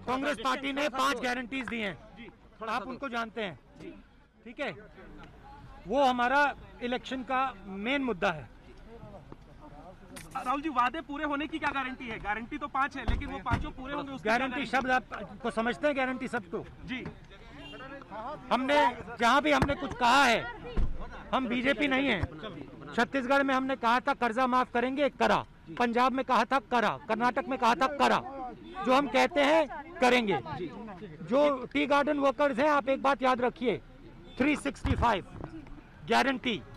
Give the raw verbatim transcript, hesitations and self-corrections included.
Congress party ने पांच guarantees दी हैं, आप उनको जानते हैं, ठीक है। वो हमारा इलेक्शन का मेन मुद्दा है। राहुल जी, वादे पूरे होने की क्या गारंटी है? गारंटी तो पांच है, लेकिन वो पांचों पूरे होंगे उसकी गारंटी शब्द आपको समझते हैं? गारंटी शब्द को जी हमने जहां भी हमने कुछ कहा है, हम बीजेपी नहीं है। छत्तीसगढ़ में हमने कहा था कर्जा माफ करेंगे, करा। पंजाब में कहा था करा, कर्नाटक में कहा था करा। जो हम कहते हैं करेंगे। जो टी गार्डन वर्कर्स हैं, आप एक बात याद रखिए, तीन सौ पैंसठ गारंटी